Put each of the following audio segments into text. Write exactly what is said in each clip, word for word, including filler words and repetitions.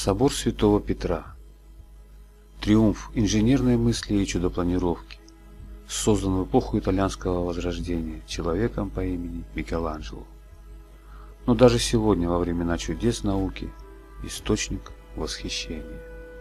Собор Святого Петра. Триумф инженерной мысли и чудопланировки, создан в эпоху итальянского возрождения человеком по имени Микеланджело. Но даже сегодня, во времена чудес науки, источник восхищения.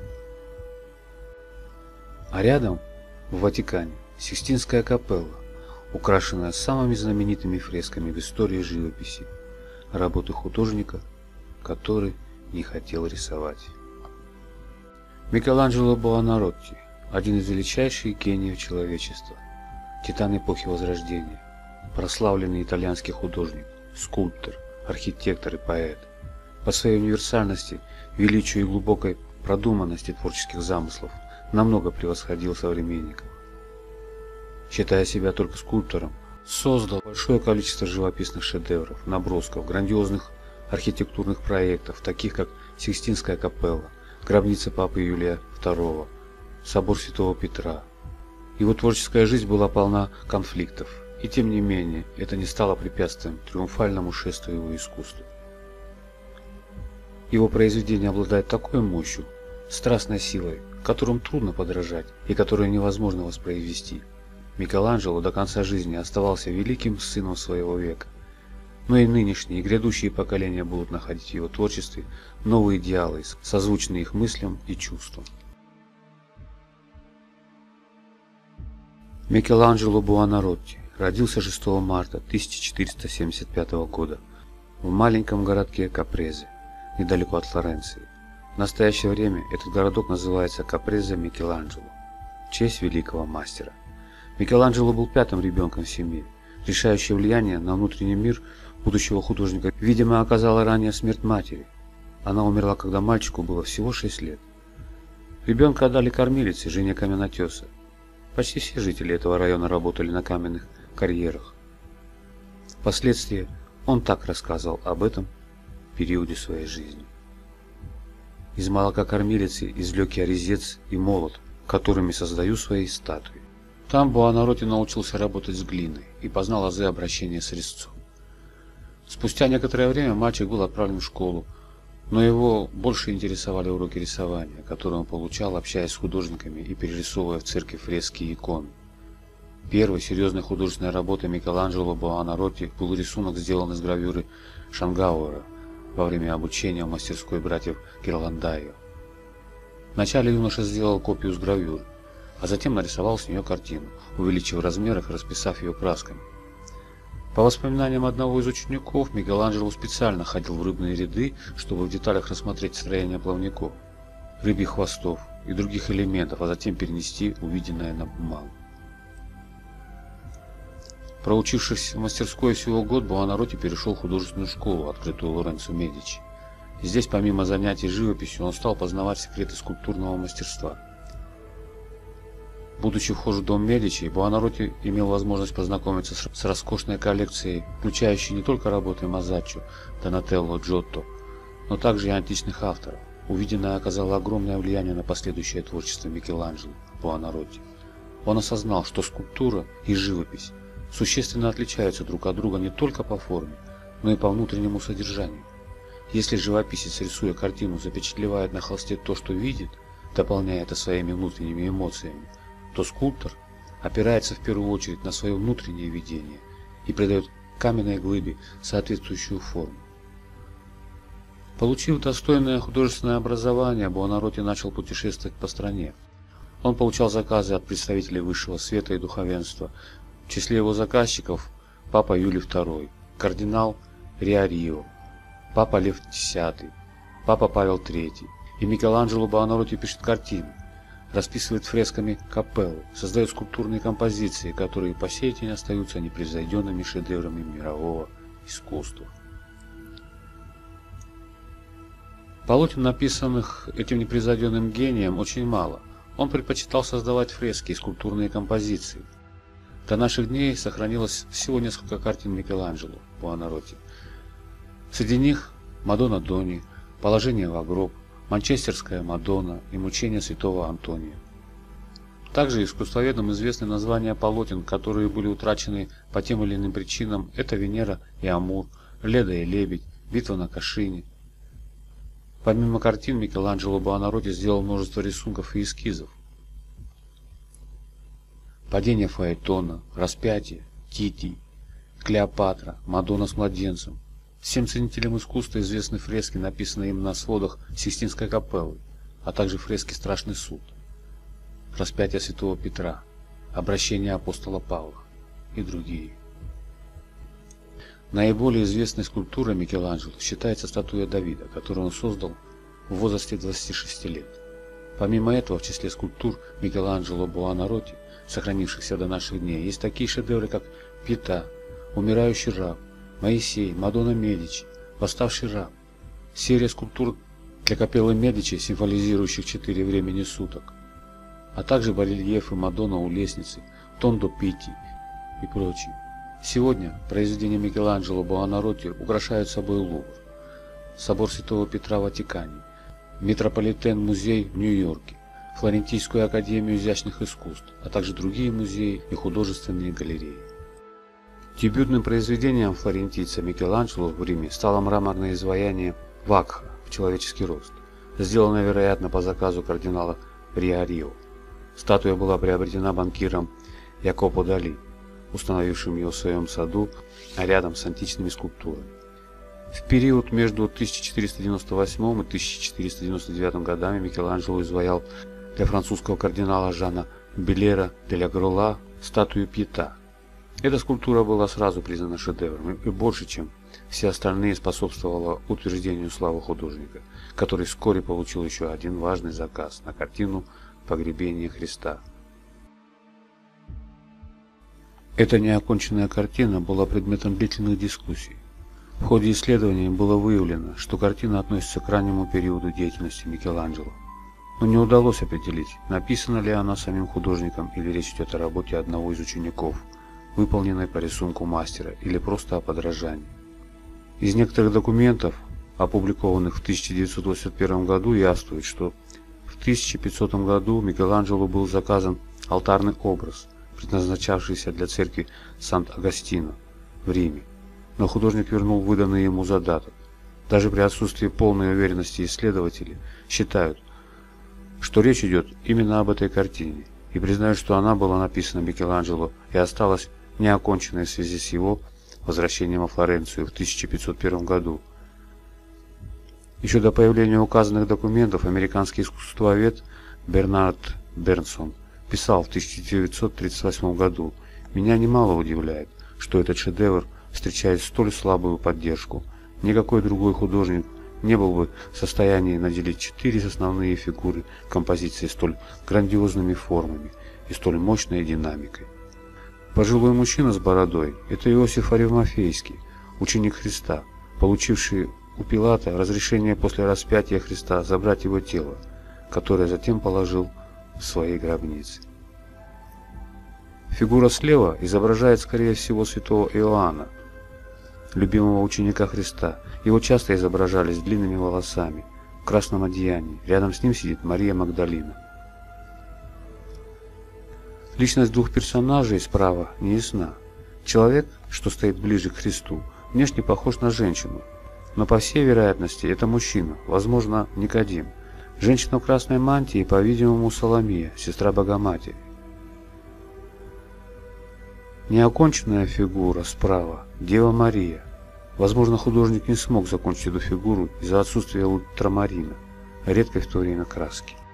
А рядом, в Ватикане, Сикстинская капелла, украшенная самыми знаменитыми фресками в истории живописи, работы художника, который не хотел рисовать. Микеланджело Буонаротти, один из величайших гениев человечества, титан эпохи Возрождения, прославленный итальянский художник, скульптор, архитектор и поэт, по своей универсальности, величию и глубокой продуманности творческих замыслов намного превосходил современников. Считая себя только скульптором, создал большое количество живописных шедевров, набросков, грандиозных архитектурных проектов, таких как Сикстинская капелла, гробница Папы Юлия второго, собор Святого Петра. Его творческая жизнь была полна конфликтов, и тем не менее это не стало препятствием триумфальному шествию его искусства. Его произведения обладают такой мощью, страстной силой, которым трудно подражать и которую невозможно воспроизвести. Микеланджело до конца жизни оставался великим сыном своего века. Но и нынешние и грядущие поколения будут находить в его творчестве новые идеалы, созвучные их мыслям и чувствам. Микеланджело Буонаротти родился шестого марта тысяча четыреста семьдесят пятого года в маленьком городке Капрезе, недалеко от Флоренции. В настоящее время этот городок называется Капрезе Микеланджело, в честь великого мастера. Микеланджело был пятым ребенком в семье. Решающее влияние на внутренний мир будущего художника, видимо, оказала ранняя смерть матери. Она умерла, когда мальчику было всего шесть лет. Ребенка отдали кормилице, жене каменотеса. Почти все жители этого района работали на каменных карьерах. Впоследствии он так рассказывал об этом периоде своей жизни. Из молока кормилицы извлек я резец и молот, которыми создаю свои статуи. Там Буонаротти научился работать с глиной и познал азы обращения с резцом. Спустя некоторое время мальчик был отправлен в школу, но его больше интересовали уроки рисования, которые он получал, общаясь с художниками и перерисовывая в церкви фрески и иконы. Первой серьезной художественной работой Микеланджело Буонаротти был рисунок, сделан из гравюры Шангауэра во время обучения в мастерской братьев Герландайо. Вначале юноша сделал копию с гравюры, а затем нарисовал с нее картину, увеличив в размерах и расписав ее красками. По воспоминаниям одного из учеников, Микеланджело специально ходил в рыбные ряды, чтобы в деталях рассмотреть строение плавников, рыбьих хвостов и других элементов, а затем перенести увиденное на бумагу. Проучившись в мастерской всего год, Буонаротти перешел в художественную школу, открытую Лоренцо Медичи. Здесь, помимо занятий живописью, он стал познавать секреты скульптурного мастерства. Будучи вхож в дом Медичи, Буонаротти имел возможность познакомиться с роскошной коллекцией, включающей не только работы Мазаччо, Донателло, Джотто, но также и античных авторов. Увиденное оказало огромное влияние на последующее творчество Микеланджело Буонаротти. Он осознал, что скульптура и живопись существенно отличаются друг от друга не только по форме, но и по внутреннему содержанию. Если живописец, рисуя картину, запечатлевает на холсте то, что видит, дополняя это своими внутренними эмоциями, то скульптор опирается в первую очередь на свое внутреннее видение и придает каменной глыбе соответствующую форму. Получив достойное художественное образование, Буонаротти начал путешествовать по стране. Он получал заказы от представителей высшего света и духовенства. В числе его заказчиков Папа Юлий второй, кардинал Риарио, Папа Лев десятый, Папа Павел третий. И Микеланджело Буонаротти пишет картины, расписывает фресками капеллу, создает скульптурные композиции, которые по сей день остаются непревзойденными шедеврами мирового искусства. Полотен, написанных этим непревзойденным гением, очень мало. Он предпочитал создавать фрески и скульптурные композиции. До наших дней сохранилось всего несколько картин Микеланджело Буонаротти. Среди них Мадонна Дони, Положение во гроб, Манчестерская Мадонна и Мучения святого Антония. Также искусствоведам известны названия полотен, которые были утрачены по тем или иным причинам. Это Венера и Амур, Леда и Лебедь, Битва на Кашине. Помимо картин, Микеланджело Буонаротти сделал множество рисунков и эскизов. Падение Фаэтона, Распятие, Титий, Клеопатра, Мадонна с младенцем. Всем ценителям искусства известны фрески, написанные им на сводах Сикстинской капеллы, а также фрески «Страшный суд», Распятие святого Петра, Обращение апостола Павла и другие. Наиболее известной скульптурой Микеланджело считается статуя Давида, которую он создал в возрасте двадцати шести лет. Помимо этого, в числе скульптур Микеланджело Буонаротти, сохранившихся до наших дней, есть такие шедевры, как Пиета, Умирающий раб, Моисей, Мадонна Медичи, Восставший раб, серия скульптур для капеллы Медичи, символизирующих четыре времени суток, а также барельефы Мадонна у лестницы, Тондо Питти и прочие. Сегодня произведения Микеланджело Буонаротти украшают собой Лувр, собор Святого Петра в Ватикане, Метрополитен-музей в Нью-Йорке, Флорентийскую академию изящных искусств, а также другие музеи и художественные галереи. Дебютным произведением флорентийца Микеланджело в Риме стало мраморное изваяние Вакха в человеческий рост, сделанное, вероятно, по заказу кардинала Риарио. Статуя была приобретена банкиром Якопо Дали, установившим ее в своем саду рядом с античными скульптурами. В период между тысяча четыреста девяносто восьмым и тысяча четыреста девяносто девятым годами Микеланджело изваял для французского кардинала Жана Беллера де ля Грола статую Пиета. Эта скульптура была сразу признана шедевром и больше, чем все остальные, способствовала утверждению славы художника, который вскоре получил еще один важный заказ на картину «Погребение Христа». Эта неоконченная картина была предметом длительных дискуссий. В ходе исследований было выявлено, что картина относится к раннему периоду деятельности Микеланджело, но не удалось определить, написана ли она самим художником или речь идет о работе одного из учеников, выполненной по рисунку мастера, или просто о подражании. Из некоторых документов, опубликованных в тысяча девятьсот восемьдесят первом году, явствует, что в тысяча пятисотом году Микеланджело был заказан алтарный образ, предназначавшийся для церкви Сант-Агастино в Риме, но художник вернул выданный ему задаток. Даже при отсутствии полной уверенности исследователи считают, что речь идет именно об этой картине, и признают, что она была написана Микеланджело и осталась неоконченной в связи с его возвращением во Флоренцию в тысяча пятьсот первом году. Еще до появления указанных документов американский искусствовед Бернард Бернсон писал в тысяча девятьсот тридцать восьмом году: «Меня немало удивляет, что этот шедевр встречает столь слабую поддержку. Никакой другой художник не был бы в состоянии наделить четыре основные фигуры композиции столь грандиозными формами и столь мощной динамикой». Пожилой мужчина с бородой – это Иосиф Аримафейский, ученик Христа, получивший у Пилата разрешение после распятия Христа забрать его тело, которое затем положил в своей гробнице. Фигура слева изображает, скорее всего, святого Иоанна, любимого ученика Христа. Его часто изображали с длинными волосами, в красном одеянии. Рядом с ним сидит Мария Магдалина. Личность двух персонажей справа не ясна. Человек, что стоит ближе к Христу, внешне похож на женщину, но по всей вероятности это мужчина, возможно, Никодим. Женщина в красной мантии, по-видимому, Соломия, сестра Богоматери. Неоконченная фигура справа – Дева Мария. Возможно, художник не смог закончить эту фигуру из-за отсутствия ультрамарина, редкой в то время краски.